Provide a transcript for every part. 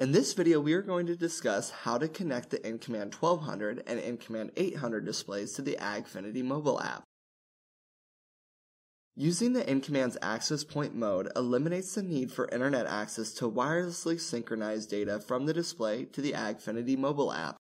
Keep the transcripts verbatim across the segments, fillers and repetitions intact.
In this video, we are going to discuss how to connect the InCommand twelve hundred and InCommand eight hundred displays to the AgFiniti Mobile app. Using the InCommand's access point mode eliminates the need for internet access to wirelessly synchronize data from the display to the AgFiniti Mobile app.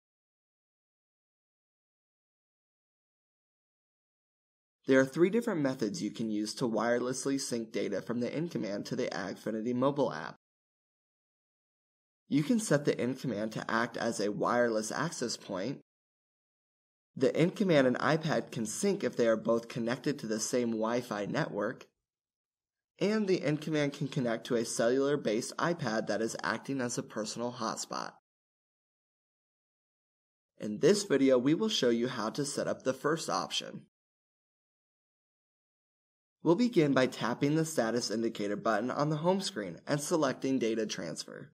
There are three different methods you can use to wirelessly sync data from the InCommand to the AgFiniti Mobile app. You can set the InCommand to act as a wireless access point. The InCommand and iPad can sync if they are both connected to the same Wi-Fi network. And the InCommand can connect to a cellular-based iPad that is acting as a personal hotspot. In this video, we will show you how to set up the first option. We'll begin by tapping the status indicator button on the home screen and selecting Data Transfer.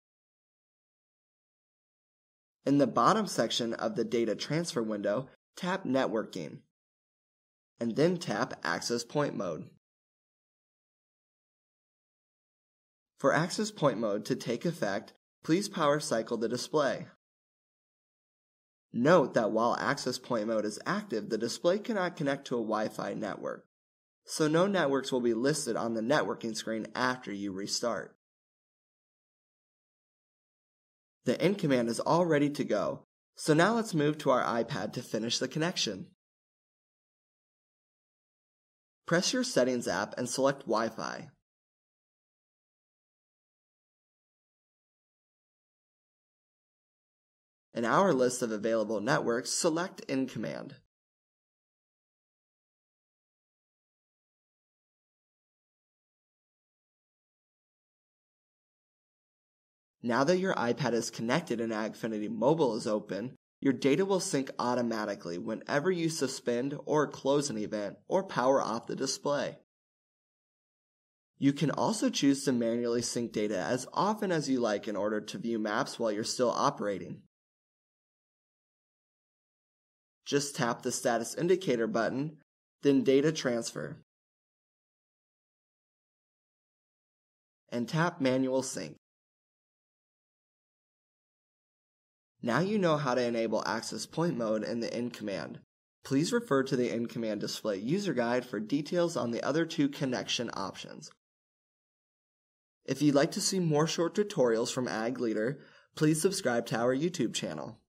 In the bottom section of the Data Transfer window, tap Networking, and then tap Access Point Mode. For Access Point Mode to take effect, please power cycle the display. Note that while Access Point Mode is active, the display cannot connect to a Wi-Fi network, so no networks will be listed on the networking screen after you restart. The InCommand is all ready to go, so now let's move to our iPad to finish the connection. Press your Settings app and select Wi-Fi. In our list of available networks, select InCommand. Now that your iPad is connected and AgFiniti Mobile is open, your data will sync automatically whenever you suspend or close an event or power off the display. You can also choose to manually sync data as often as you like in order to view maps while you're still operating. Just tap the status indicator button, then Data Transfer, and tap Manual Sync. Now you know how to enable Access Point Mode in the InCommand. Please refer to the InCommand Display User Guide for details on the other two connection options. If you'd like to see more short tutorials from Ag Leader, please subscribe to our YouTube channel.